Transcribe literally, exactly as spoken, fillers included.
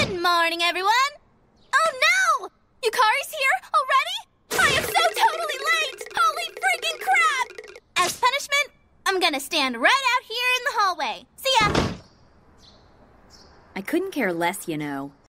Good morning, everyone! Oh no! Yukari's here already? I am so totally late! Holy freaking crap! As punishment, I'm gonna stand right out here in the hallway. See ya! I couldn't care less, you know.